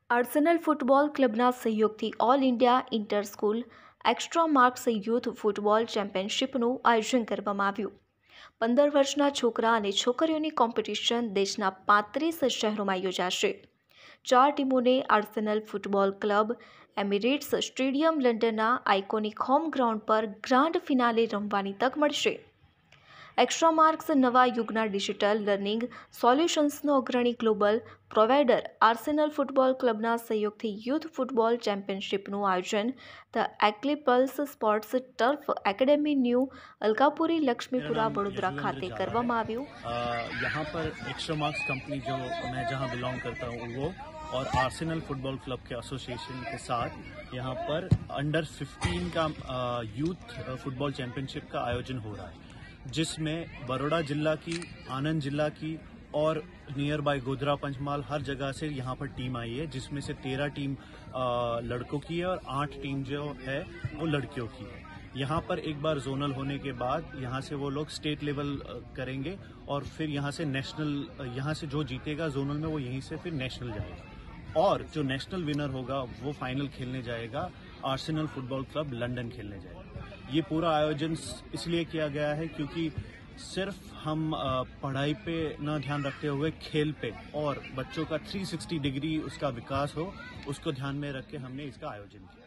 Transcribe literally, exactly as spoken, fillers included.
Arsenal football ક્લબના સહયોગથી all India inter school extra marks youth football ચેમ્પિયનશિપનું આયોજન કરવામાં આવ્યું. પંદર વર્ષના છોકરા અને છોકરીઓની કોમ્પિટિશન દેશના પાંત્રીસ શહેરોમાં યોજાશે. ચાર ટીમોને Arsenal football club Emirates stadium લંડનના આઇકોનિક હોમ ગ્રાઉન્ડ પર ગ્રાન્ડ ફિનાલે રમવાની તક મળશે. એક્સ્ટ્રા માર્ક્સ નવા યુગના ડિજિટલ લર્નિંગ સોલ્યુશન્સનો અગ્રણી ગ્લોબલ પ્રોવાઇડર આર્સેનલ ફૂટબોલ ક્લબના સહયોગથી યુથ ફૂટબોલ ચેમ્પિયનશિપનું આયોજન the Eclipse sports turf academy new Alkapuri Laxmipura Vadodara खाते કરવામાં આવ્યું. यहाँ पर एक्स्ट्रा मार्क्स कंपनी जो मैं जहाँ बिलोंग करता हूँ वो और आर्सेनल फुटबॉल क्लब के एसोसिएशन के साथ यहाँ पर अंडर फिफ्टीन का यूथ फुटबॉल चैंपियनशिप का आयोजन हो रहा है, जिसमें बड़ौदा जिला की, आनंद जिला की और नियर बाय गोधरा पंचमहाल हर जगह से यहाँ पर टीम आई है, जिसमें से तेरह टीम लड़कों की है और आठ टीम जो है वो लड़कियों की है. यहाँ पर एक बार जोनल होने के बाद यहाँ से वो लोग स्टेट लेवल करेंगे और फिर यहाँ से नेशनल, यहाँ से जो जीतेगा जोनल में वो यहीं से फिर नेशनल जाएगा और जो नेशनल विनर होगा वो फाइनल खेलने जाएगा आर्सेनल फुटबॉल क्लब लंदन खेलने जाएगा. ये पूरा आयोजन इसलिए किया गया है क्योंकि सिर्फ हम पढ़ाई पे न ध्यान रखते हुए खेल पे और बच्चों का तीन सौ साठ डिग्री उसका विकास हो, उसको ध्यान में रख के हमने इसका आयोजन किया.